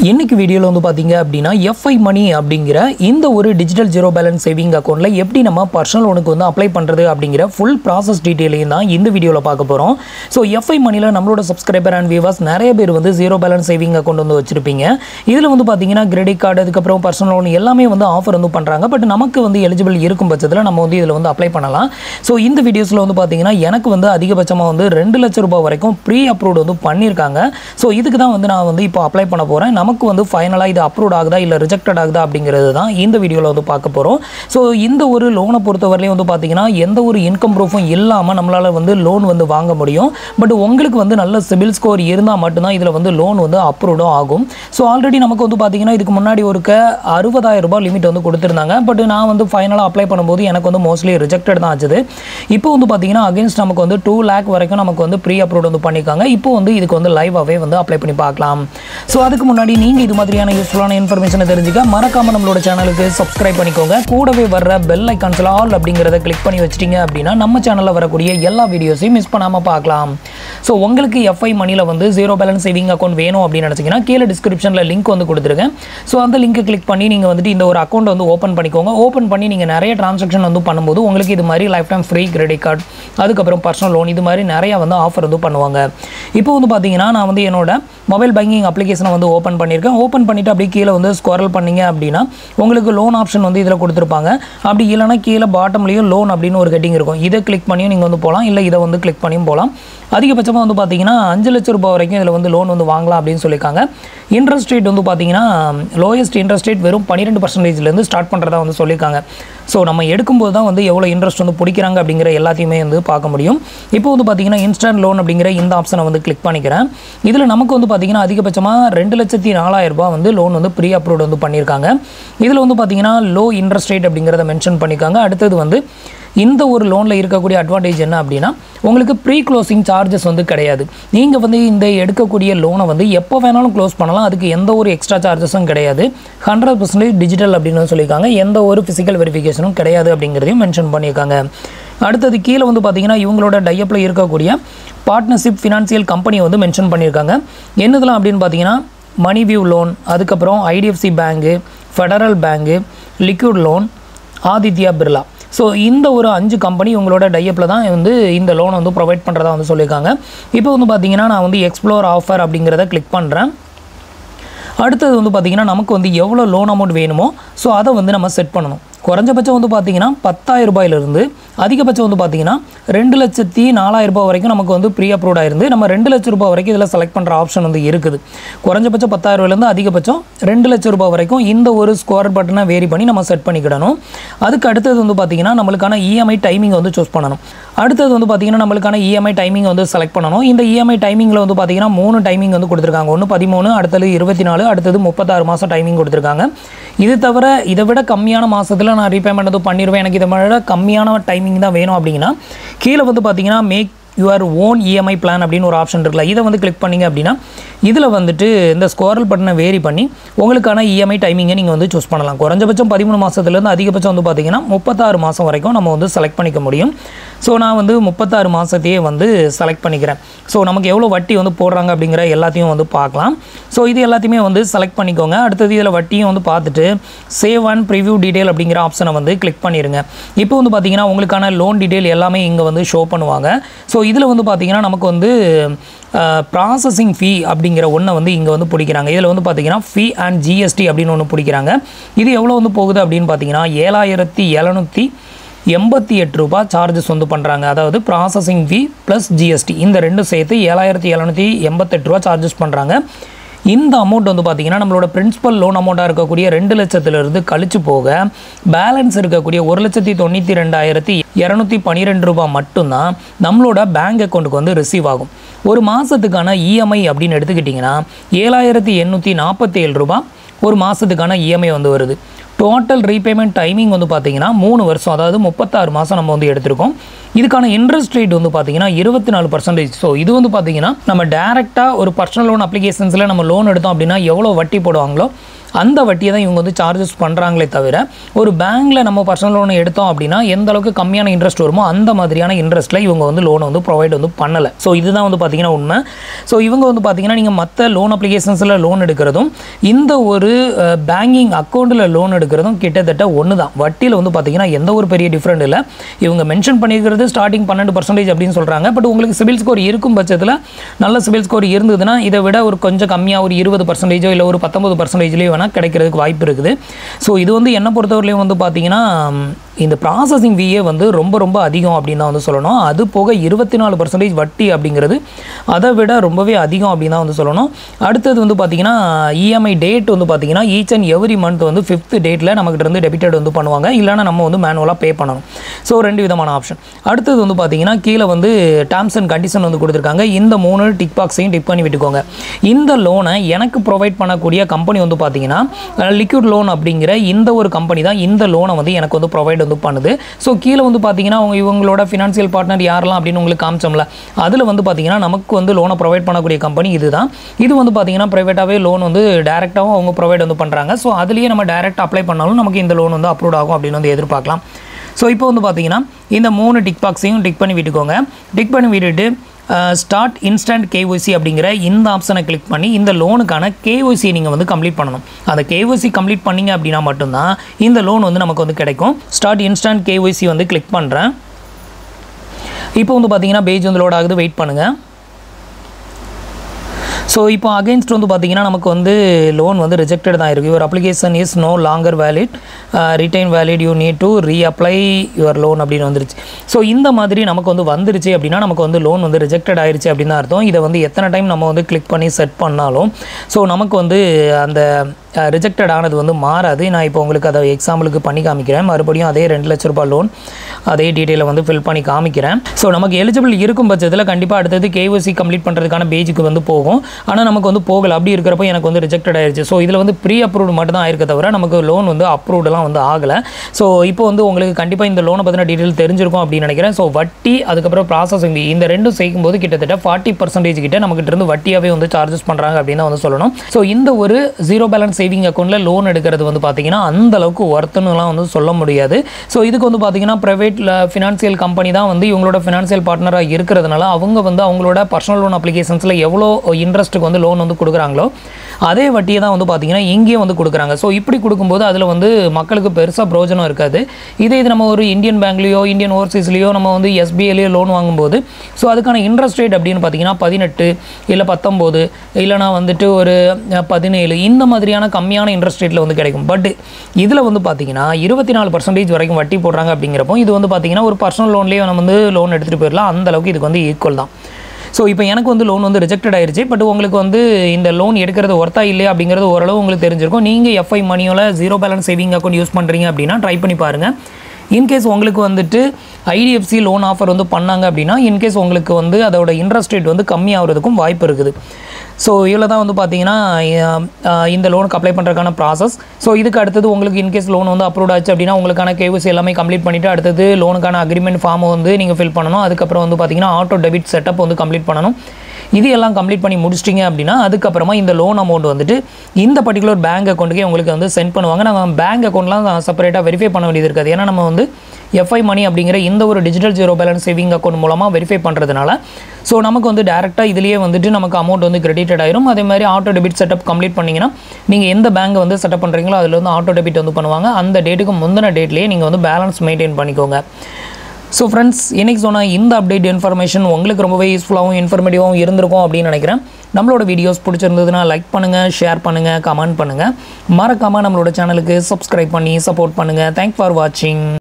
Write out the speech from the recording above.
இன்னைக்கு வீடியோல வந்து பாத்தீங்க அப்படினா FI மணி அப்படிங்கிற இந்த ஒரு டிஜிட்டல் ஜீரோ பேலன்ஸ் சேவிங் அக்கவுண்ட்ல எப்படி நம்ம பர்சனல் லோனுக்கு வந்து அப்ளை பண்றது அப்படிங்கிற ஃபுல் process டீடைலையும் தான் இந்த வீடியோல பார்க்க போறோம். சோ FI மணில நம்மளோட சப்ஸ்கிரைபர் அண்ட் வியூவர்ஸ் நிறைய பேர் வந்து ஜீரோ பேலன்ஸ் சேவிங் அக்கவுண்ட் வந்து வச்சிருப்பீங்க. இதுல வந்து பாத்தீங்கன்னா கிரெடிட் கார்டு அதுக்கு அப்புறம் பர்சனல் லோன் எல்லாமே வந்து ஆஃபர் வந்து பண்றாங்க. பட் நமக்கு வந்து எலிஜிபிள் இருக்கும் பட்சத்துல நம்ம வந்து இதுல வந்து அப்ளை பண்ணலாம். சோ இந்த வீடியோஸ்ல வந்து பாத்தீங்கன்னா எனக்கு வந்து அதிகபட்சமா வந்து 2 லட்சம் ரூபாய் வரைக்கும் ப்ரீ அப்ரூவ்ட் வந்து பண்ணிருக்காங்க. சோ இதுக்கு தான் வந்து நான் வந்து இப்போ அப்ளை பண்ண போறேன். நமக்கு வந்து ஃபைனலா இது அப்ரூவ்ட் ஆகுதா இல்ல ரிஜெக்டட் ஆகுதா அப்படிங்கிறது தான் இந்த வீடியோல வந்து பார்க்க போறோம். சோ இந்த ஒரு லோனை பொறுத்தவரையிலும் வந்து பாத்தீங்கன்னா எந்த ஒரு இன்கம் ப்ரூஃபும் இல்லாம நம்மளால வந்து லோன் வந்து வாங்க முடியும். பட் உங்களுக்கு வந்து நல்ல சிபில் ஸ்கோர் இருந்தா மட்டும் தான் இதுல வந்து லோன் வந்து அப்ரூவ்ட் ஆகும். சோ ஆல்ரெடி நமக்கு வந்து பாத்தீங்கன்னா இதுக்கு முன்னாடி ஒருக்க 60000 ரூபாய் லிமிட் வந்து கொடுத்திருந்தாங்க. பட் நான் வந்து ஃபைனலா அப்ளை பண்ணும்போது எனக்கு வந்து மோஸ்ட்லி ரிஜெக்டட் தான் ஆச்சு. இப்போ வந்து பாத்தீங்கன்னா அகைன்ஸ்ட் நமக்கு வந்து 2 lakh வரைக்கும் நமக்கு வந்து ப்ரீ அப்ரூவ்ட் வந்து பண்ணிருக்காங்க. இப்போ வந்து இதுக்கு வந்து லைவாவே வந்து அப்ளை பண்ணி பார்க்கலாம். சோ அதுக்கு முன்னாடி நீங்க இது மாதிரியான யூஸ்ஃபுல்லான இன்ஃபர்மேஷனை தெரிஞ்சுக்க மறக்காம நம்மளோட சேனலுக்கு சப்ஸ்கிரைப் பண்ணிக்கோங்க. கூடவே வர்ற பெல் ஐகான்ஸ்ல ஆல் அப்படிங்கறத கிளிக் பண்ணி வச்சிட்டீங்க அப்படினா நம்ம சேனல்ல வரக்கூடிய எல்லா வீடியோஸையும் மிஸ் பண்ணாம பார்க்கலாம். சோ உங்களுக்கு FI மணில வந்து ஜீரோ பேலன்ஸ் சேவிங் அக்கவுண்ட் வேணும் அப்படி நினைச்சீங்கன்னா கீழ டிஸ்கிரிப்ஷன்ல லிங்க் வந்து கொடுத்திருக்கேன். சோ அந்த லிங்கை கிளிக் பண்ணி நீங்க வந்துட்டு இந்த ஒரு அக்கவுண்ட் வந்து ஓபன் பண்ணிக்கோங்க. ஓபன் பண்ணி நீங்க நிறைய டிரான்சாக்ஷன் வந்து பண்ணும்போது உங்களுக்கு இது மாதிரி lifetime free credit card அதுக்கு அப்புறம் பர்சனல் லோன் இது மாதிரி நிறைய வந்து ஆஃபர் வந்து பண்ணுவாங்க. இப்போ வந்து பாத்தீங்கன்னா நான் வந்து என்னோட மொபைல் பேங்கிங் அப்ளிகேஷனை வந்து ஓபன் பண்ணிருக்கேன். ஓபன் பண்ணிட்டு அப்படியே கீழே வந்து ஸ்க்ரோல் பண்ணீங்க அப்படின்னா உங்களுக்கு லோன் ஆப்ஷன் வந்து இதில் கொடுத்துருப்பாங்க. அப்படி இல்லைனா கீழே பாட்டம்லேயும் லோன் அப்படின்னு ஒரு ஹெட்டிங் இருக்கும். இதை கிளிக் பண்ணியும் நீங்கள் வந்து போகலாம், இல்லை இதை வந்து கிளிக் பண்ணியும் போகலாம். அதிகபட்சமாக வந்து பார்த்தீங்கன்னா 5 லட்சம் ரூபாய் வரைக்கும் இதில் வந்து லோன் வந்து வாங்கலாம் அப்படின்னு சொல்லியிருக்காங்க. இன்ட்ரெஸ்ட் ரேட் வந்து பார்த்தீங்கன்னா லோயஸ்ட் இன்ட்ரெஸ்ட் ரேட் வெறும் 12% ஸ்டார்ட் பண்ணுறதா வந்து சொல்லியிருக்காங்க. ஸோ நம்ம எடுக்கும்போது தான் வந்து எவ்வளோ இன்ட்ரெஸ்ட் வந்து பிடிக்கிறாங்க அப்படிங்கிற எல்லாத்தையுமே வந்து பார்க்க முடியும். இப்போ வந்து பார்த்தீங்கன்னா இன்ஸ்டன்ட் லோன் அப்படிங்கிற இந்த ஆப்ஷனை வந்து கிளிக் பண்ணிக்கிறேன். இதில் நமக்கு வந்து பார்த்தீங்கன்னா அதிகபட்சமாக 2,04,000 ரூபாய் வந்து லோன் வந்து ப்ரீ அப்ரூவ்ட் வந்து பண்ணியிருக்காங்க. இதில் வந்து பார்த்தீங்கன்னா லோ இன்ட்ரெஸ்ட் ரேட் அப்படிங்கிறத மென்ஷன் பண்ணியிருக்காங்க. அடுத்தது வந்து இந்த ஒரு லோனில் இருக்கக்கூடிய அட்வான்டேஜ் என்ன அப்படின்னா உங்களுக்கு ப்ரீ க்ளோசிங் சார்ஜஸ் வந்து கிடையாது. நீங்கள் வந்து இந்த எடுக்கக்கூடிய லோனை வந்து எப்போ வேணாலும் க்ளோஸ் பண்ணலாம். அதுக்கு எந்த ஒரு எக்ஸ்ட்ரா சார்ஜஸும் கிடையாது. 100% டிஜிட்டல் அப்படின்னு சொல்லியிருக்காங்க. எந்த ஒரு ஃபிசிக்கல் வெரிஃபிகேஷனும் கிடையாது அப்படிங்கிறதையும் மென்ஷன் பண்ணியிருக்காங்க. அடுத்தது கீழே வந்து பார்த்தீங்கன்னா இவங்களோட டைப்பில் இருக்கக்கூடிய பார்ட்னர்ஷிப் ஃபினான்சியல் கம்பெனியை வந்து மென்ஷன் பண்ணியிருக்காங்க. என்னதெல்லாம் அப்படின்னு பார்த்தீங்கன்னா மணிவியூ லோன், அதுக்கப்புறம் IDFC bank, Federal Bank, liquid loan, Aditya Birla. So இந்த ஒரு 5 கம்பெனி உங்களோட டைப்பில் தான் வந்து இந்த லோன் வந்து ப்ரொவைட் பண்ணுறதா வந்து சொல்லியிருக்காங்க. இப்போ வந்து பார்த்தீங்கன்னா நான் வந்து எக்ஸ்ப்ளோர் ஆஃபர் அப்படிங்கிறத கிளிக் பண்ணுறேன். அடுத்தது வந்து பார்த்தீங்கன்னா நமக்கு வந்து எவ்வளோ லோன் அமௌண்ட் வேணுமோ ஸோ அதை வந்து நம்ம செட் பண்ணணும். குறைஞ்சபட்சம் வந்து பார்த்தீங்கன்னா 10,000 ரூபாயிலிருந்து அதிகபட்சம் வந்து பார்த்தீங்கன்னா 2,04,000 ரூபாய் வரைக்கும் நமக்கு வந்து ப்ரீ அப்ரூவ்ட் ஆயிருந்து நம்ம 2 லட்சம் ரூபாய் வரைக்கும் இதில் செலக்ட் பண்ணுற ஆப்ஷன் வந்து இருக்குது. குறைஞ்சபட்சம் 10,000 ரூபாயிலேருந்து அதிகபட்சம் 2 லட்சம் ரூபாய் வரைக்கும் இந்த ஒரு ஸ்கோர் பட்டனை வேரி பண்ணி நம்ம செட் பண்ணிக்கிடணும். அதுக்கு அடுத்தது வந்து பார்த்தீங்கன்னா நம்மளுக்கான EMI டைமிங் வந்து சூஸ் பண்ணணும். அடுத்தது வந்து பார்த்தீங்கன்னா நம்மளுக்கான EMI டைமிங் வந்து செலக்ட் பண்ணணும். இந்த EMI டைமிங்கில் வந்து பார்த்தீங்கன்னா 3 டைமிங் வந்து கொடுத்துருக்காங்க. ஒன்று 13, அடுத்தது 24, அடுத்தது 36 மாதம் டைமிங் கொடுத்துருக்காங்க. இது தவிர இதை விட கம்மியான மாதத்தில் நான் ரீபேமெண்ட் வந்து பண்ணிடுவேன், எனக்கு இதை விட கம்மியான டைமிங் தான் வேணும் அப்படின்னா கீழே வந்து பார்த்தீங்கன்னா make your own EMI plan அப்படின்னு ஒரு ஆப்ஷன் இருக்குல்ல, இதை வந்து கிளிக் பண்ணிங்க அப்படின்னா இதில் வந்துட்டு இந்த ஸ்கோரல் பட்டனை வேரி பண்ணி உங்களுக்கான EMI டைமிங்கை நீங்கள் வந்து சூஸ் பண்ணலாம். குறைஞ்சபட்சம் 13 மாதத்துலேருந்து அதிகபட்சம் வந்து பார்த்தீங்கன்னா 36 மாதம் வரைக்கும் நம்ம வந்து செலக்ட் பண்ணிக்க முடியும். ஸோ நான் வந்து 36 மாதத்தையே வந்து செலக்ட் பண்ணிக்கிறேன். ஸோ நமக்கு எவ்வளோ வட்டி வந்து போடுறாங்க அப்படிங்கிற எல்லாத்தையும் வந்து பார்க்கலாம். ஸோ இது எல்லாத்தையுமே வந்து செலக்ட் பண்ணிக்கோங்க. அடுத்தது இதில் வட்டியும் வந்து பார்த்துட்டு சேவ் அண்ட் ப்ரிவ்யூ டீட்டெயில் அப்படிங்கிற ஆப்ஷனை வந்து கிளிக் பண்ணிடுங்க. இப்போ வந்து பார்த்தீங்கன்னா உங்களுக்கான லோன் டீட்டெயில் எல்லாமே இங்கே வந்து ஷோ பண்ணுவாங்க. ஸோ இதில் வந்து பார்த்தீங்கன்னா நமக்கு வந்து ப்ராசஸிங் ஃபீ அப்படிங்கிற ஒன்றை வந்து இங்கே வந்து பிடிக்கிறாங்க. இதில் வந்து பார்த்தீங்கன்னா ஃபீ அண்ட் GST அப்படின்னு ஒன்று பிடிக்கிறாங்க. இது எவ்வளோ வந்து போகுது அப்படின்னு பார்த்தீங்கன்னா 7,788 ரூபாய் சார்ஜஸ் வந்து பண்ணுறாங்க. அதாவது ப்ராசஸிங் ஃபீ ப்ளஸ் GST இந்த ரெண்டும் சேர்த்து 7,788 ரூபா சார்ஜஸ் பண்ணுறாங்க. இந்த அமௌண்ட் வந்து பார்த்தீங்கன்னா நம்மளோட பிரின்சிபல் லோன் அமௌண்ட்டாக இருக்கக்கூடிய 2 லட்சத்திலிருந்து கழிச்சு போக பேலன்ஸ் இருக்கக்கூடிய 1,92,212 ரூபாய் மட்டும்தான் நம்மளோட பேங்க் அக்கௌண்ட்டுக்கு வந்து ரிசீவ் ஆகும். ஒரு மாதத்துக்கான EMI அப்படின்னு எடுத்துக்கிட்டிங்கன்னா 7,847 ரூபாய் ஒரு மாதத்துக்கான EMI வந்து வருது. டோட்டல் ரீபேமெண்ட் டைமிங் வந்து பார்த்தீங்கன்னா 3 வருஷம், அதாவது 36 மாதம் நம்ம வந்து எடுத்திருக்கோம். இதுக்கான இன்ட்ரெஸ்ட் ரேட் வந்து பார்த்தீங்கன்னா 24%. ஸோ இது வந்து பார்த்தீங்கன்னா நம்ம டேரெக்டாக ஒரு பர்சனல் லோன் அப்ளிகேஷன்ஸில் நம்ம லோன் எடுத்தோம் அப்படின்னா எவ்வளோ வட்டி போடுவாங்களோ அந்த வட்டியை தான் இவங்க வந்து சார்ஜஸ் பண்ணுறாங்களே தவிர ஒரு பேங்க்கில் நம்ம பர்சனல் லோன் எடுத்தோம் அப்படின்னா எந்த அளவுக்கு கம்மியான இன்ட்ரெஸ்ட் வருமோ அந்த மாதிரியான இன்ட்ரெஸ்ட்டில் இவங்க வந்து லோனை வந்து ப்ரொவைட் வந்து பண்ணலை. ஸோ இதுதான் வந்து பார்த்திங்கன்னா உண்மை. ஸோ இவங்க வந்து பார்த்திங்கன்னா நீங்கள் மற்ற லோன் அப்ளிகேஷன்ஸில் லோன் எடுக்கிறதும் இந்த ஒரு பேங்கிங் அக்கௌண்ட்டில் லோன் எடுக்கிறதும் கிட்டத்தட்ட ஒன்று தான். வட்டியில் வந்து பார்த்திங்கன்னா எந்த ஒரு பெரிய டிஃப்ரெண்ட் இல்லை. இவங்க மென்ஷன் பண்ணியிருக்கிறது ஸ்டார்டிங் 12% அப்படின்னு சொல்கிறாங்க. பட் உங்களுக்கு சிபில் ஸ்கோர் இருக்கும் பட்சத்தில் நல்ல சிபில் ஸ்கோர் இருந்ததுன்னா இதை விட ஒரு கொஞ்சம் கம்மியாக ஒரு 20% இல்லை ஒரு 19% வேணால் கிடைக்கிறதுக்கு வாய்ப்பு இருக்குது. ஸோ இது வந்து என்னை பொறுத்தவரையிலையும் வந்து பார்த்திங்கன்னா இந்த ப்ராசஸிங் ஃபீயே வந்து ரொம்ப ரொம்ப அதிகம் அப்படின்னு தான் வந்து சொல்லணும். அது போக 24% வட்டி அப்படிங்கிறது அதை விட ரொம்பவே அதிகம் அப்படின்னு தான் வந்து சொல்லணும். அடுத்தது வந்து பார்த்திங்கன்னா இஎம்ஐ டேட் வந்து பார்த்திங்கன்னா ஈச் அண்ட் எவ்ரி மந்த் வந்து 5th டேட்டில் நமக்கிட்ட இருந்து டெபிட்டட் வந்து பண்ணுவாங்க. இல்லைனா நம்ம வந்து மேனுவலாக பே பண்ணணும். ஸோ 2 விதமான ஆப்ஷன். அடுத்தது வந்து பார்த்திங்கன்னா கீழே வந்து டேர்ம்ஸ் அண்ட் கண்டிஷன் வந்து கொடுத்துருக்காங்க. இந்த 3 டிக் பாக்ஸையும் டிக் பண்ணி விட்டுக்கோங்க. இந்த லோனை எனக்கு ப்ரொவைட் பண்ணக்கூடிய கம்பெனி வந்து பார்த்திங்கன்னா லிக்விட் லோன் அப்படிங்கிற இந்த ஒரு கம்பெனி தான் இந்த லோனை வந்து எனக்கு வந்து ப்ரொவைட் வந்து பண்ணுது. ஸோ கீழே வந்து பார்த்தீங்கன்னா இவங்களோட ஃபினான்ஷியல் பார்ட்னர் யாரெல்லாம் அப்படின்னு உங்களுக்கு காமிச்சோம்ல, அதில் வந்து பார்த்தீங்கன்னா நமக்கு வந்து லோனை ப்ரொவைட் பண்ணக்கூடிய கம்பெனி இதுதான். இது வந்து பார்த்தீங்கன்னா ப்ரைவேட்டாகவே லோன் வந்து டேரெக்டாகவும் அவங்க ப்ரொவைட் வந்து பண்ணுறாங்க. ஸோ அதுலேயே நம்ம டேரெக்டாக அப்ளை பண்ணாலும் நமக்கு இந்த லோன் வந்து அப்ரூவ் ஆகும் அப்படின்னு வந்து எதிர்பார்க்கலாம். ஸோ இப்போ வந்து பார்த்தீங்கன்னா இந்த 3 டிக் பாக்ஸையும் டிக் பண்ணி விட்டுக்கோங்க. டிக் பண்ணி விட்டுட்டு ஸ்டார்ட் இன்ஸ்டன்ட் கேஒய்சி அப்படிங்கிற இந்த ஆப்ஷனை கிளிக் பண்ணி இந்த லோனுக்கான கேஒய்சியை நீங்கள் வந்து கம்ப்ளீட் பண்ணணும். அந்த கேஒய்சி கம்ப்ளீட் பண்ணிங்க அப்படின்னா மட்டும்தான் இந்த லோன் வந்து நமக்கு வந்து கிடைக்கும். ஸ்டார்ட் இன்ஸ்டன்ட் கேஒய்சி வந்து கிளிக் பண்ணுறேன். இப்போ வந்து பார்த்தீங்கன்னா பேஜ் வந்து லோட் ஆகுது, வெயிட் பண்ணுங்கள். ஸோ இப்போ அகெயின்ஸ்ட் வந்து பார்த்திங்கன்னா நமக்கு வந்து லோன் வந்து ரிஜெக்டட் தான் இருக்குது. Your application is no longer valid, retain valid, you need to reapply your loan அப்படின்னு வந்துருச்சு. ஸோ இந்த மாதிரி நமக்கு வந்து வந்துருச்சு அப்படின்னா நமக்கு வந்து லோன் வந்து ரிஜெக்டட் ஆயிடுச்சு அப்படின்னு அர்த்தம். இதை வந்து எத்தனை டைம் நம்ம வந்து கிளிக் பண்ணி செட் பண்ணாலும் ஸோ நமக்கு வந்து அந்த ரிஜெக்டட் ஆனது வந்து மாறாது. நான் இப்போ உங்களுக்கு அதை எக்ஸாம்பிளுக்கு பண்ணி காமிக்கிறேன். மறுபடியும் அதே 2 லட்ச ரூபாய் லோன் அதே டீட்டெயிலை வந்து ஃபில் பண்ணி காமிக்கிறேன். ஸோ நமக்கு எலிஜிபிள் இருக்கும் பட்சத்தில் கண்டிப்பாக அடுத்தது கேஒய்சி கம்ப்ளீட் பண்ணுறதுக்கான பேஜுக்கு வந்து போகும். ஆனால் நமக்கு வந்து போகலை. அப்படி இருக்கிறப்போ எனக்கு வந்து ரிஜெக்டட் ஆயிடுச்சு. ஸோ இதில் வந்து ப்ரீ அப்ரூவ்டு மட்டும் தான் ஆயிருக்க தவிர நமக்கு லோன் வந்து அப்ரூவ்டெலாம் வந்து ஆகலை. ஸோ இப்போ வந்து உங்களுக்கு கண்டிப்பாக இந்த லோனை பற்றின டீட்டெயில் தெரிஞ்சிருக்கும் அப்படின்னு நினைக்கிறேன். ஸோ வட்டி அதுக்கப்புறம் ப்ராசஸிங் இந்த 2 செய்யும்போது கிட்டத்தட்ட 40% கிட்ட நமக்கிட்ட இருந்து வட்டியாகவே வந்து சார்ஜஸ் பண்ணுறாங்க அப்படின்னு தான் வந்து சொல்லணும். ஸோ இந்த ஒரு ஜீரோ பேலன்ஸ் சேவிங் அக்கௌண்ட்டில் லோன் எடுக்கிறது வந்து பார்த்தீங்கன்னா அந்த அளவுக்கு ஒர்த்துன்னுலாம் வந்து சொல்ல முடியாது. ஸோ இதுக்கு வந்து பார்த்தீங்கன்னா ப்ரைவேட் ஃபினான்சியல் கம்பெனி தான் வந்து இவங்களோட ஃபினான்சியல் பார்ட்னராக இருக்கிறதுனால அவங்க வந்து அவங்களோட பர்சனல் லோன் அப்ளிகேஷன்ஸில் எவ்வளோ இன்ட்ரெஸ்ட்டுக்கு வந்து லோன் வந்து கொடுக்குறாங்களோ அதே வட்டியை தான் வந்து பார்த்தீங்கன்னா இங்கேயும் வந்து கொடுக்குறாங்க. ஸோ இப்படி கொடுக்கும்போது அதில் வந்து மக்களுக்கு பெருசாக பிரயோஜனம் இருக்காது. இது நம்ம ஒரு இந்தியன் பேங்க்லேயோ இந்தியன் ஓவர்சீஸ்லேயோ நம்ம வந்து எஸ்பிஐலேயோ லோன் வாங்கும்போது ஸோ அதுக்கான இன்ட்ரெஸ்ட் ரேட் அப்படின்னு பார்த்தீங்கன்னா 18 இல்லை 19 இல்லைனா வந்துட்டு ஒரு 17 இந்த மாதிரியான கம்மியான இன்ட்ரெஸ்ட் ரேட்டில் வந்து கிடைக்கும். பட் இதில் வந்து பார்த்தீங்கன்னா 24% வரைக்கும் வட்டி போடுறாங்க. அப்படிங்கிறப்போ இது வந்து பார்த்தீங்கன்னா ஒரு பர்சனல் லோன்லேயே நம்ம வந்து லோன் எடுத்துகிட்டு போயிடலாம். அந்த அளவுக்கு இதுக்கு வந்து ஈக்குவல் தான். ஸோ இப்போ எனக்கு வந்து லோன் வந்து ரிஜெக்டட் ஆயிடுச்சு. பட் உங்களுக்கு வந்து இந்த லோன் எடுக்கிறது ஒர்த்தா இல்லையா அப்படிங்கிறது ஓரளவு உங்களுக்கு தெரிஞ்சிருக்கும். நீங்கள் எஃப்ஐ மணியோட zero balance saving account use பண்ணுறீங்க அப்படின்னா ட்ரை பண்ணி பாருங்கள். இன்கேஸ் உங்களுக்கு வந்துட்டு ஐடிஎஃப்சி லோன் ஆஃபர் வந்து பண்ணாங்க அப்படின்னா இன்கேஸ் உங்களுக்கு வந்து அதோட இன்ட்ரெஸ்ட் ரேட் வந்து கம்மியாகிறதுக்கும் வாய்ப்பு இருக்குது. ஸோ இவ்வளோ தான் வந்து பார்த்தீங்கன்னா இந்த லோனுக்கு அப்ளை பண்ணுறதுக்கான ப்ராசஸ். ஸோ இதுக்கு அடுத்தது உங்களுக்கு இன்கேஸ் லோன் வந்து அப்ரூவ் ஆச்சு அப்படின்னா உங்களுக்கான கேஒய்சி எல்லாமே கம்ப்ளீட் பண்ணிவிட்டு அடுத்தது லோனுக்கான அக்ரிமெண்ட் ஃபார்மை வந்து நீங்கள் ஃபில் பண்ணணும். அதுக்கப்புறம் வந்து பார்த்தீங்கன்னா ஆட்டோ டெபிட் செட்டப் வந்து கம்ப்ளீட் பண்ணணும். இது எல்லாம் கம்ப்ளீட் பண்ணி முடிச்சிட்டிங்க அப்படின்னா அதுக்கப்புறமா இந்த லோன் அமௌண்ட் வந்துட்டு இந்த பர்டிகுலர் பேங்க் அக்கௌண்ட்டுக்கே உங்களுக்கு வந்து சென்ட் பண்ணுவாங்க. நம்ம பேங்க் அக்கௌண்ட்லாம் செப்பரேட்டாக வெரிஃபை பண்ண வேண்டியது இருக்காது. ஏன்னா நம்ம வந்து எஃப்ஐ மணி அப்படிங்கிற இந்த ஒரு digital zero balance saving account மூலமாக வெரிஃபை பண்ணுறதுனால ஸோ நமக்கு வந்து டேரெக்டாக இதுலேயே வந்துட்டு நமக்கு அமௌண்ட் வந்து கிரெடிட்டட் ஆயிரும். அதே மாதிரி ஆட்டோ டெபிட் செட்டப் கம்ப்ளீட் பண்ணிங்கன்னா நீங்கள் எந்த பேங்க் வந்து செட்டப் பண்ணுறீங்களோ அதில் வந்து ஆட்டோ டெபிட் வந்து பண்ணுவாங்க. அந்த டேட்டுக்கு முந்தின டேட்லேயே நீங்கள் வந்து பேலன்ஸ் மெயின்டைன் பண்ணிக்கோங்க. ஸோ ஃப்ரெண்ட்ஸ், இன்றைக்கி சொன்னால் இந்த அப்டேட் இன்ஃபர்மேஷன் உங்களுக்கு ரொம்பவே யூஸ்ஃபுல்லாகவும் இன்ஃபர்மேட்டிவாகவும் இருந்திருக்கும் அப்படின்னு நினைக்கிறேன். நம்மளோட வீடியோஸ் பிடிச்சிருந்ததுன்னா லைக் பண்ணுங்கள், ஷேர் பண்ணுங்கள், கமெண்ட் பண்ணுங்கள். மறக்காமல் நம்மளோட சேனலுக்கு சப்ஸ்கிரைப் பண்ணி சப்போர்ட் பண்ணுங்கள். தேங்க்ஸ் ஃபார் வாட்சிங்.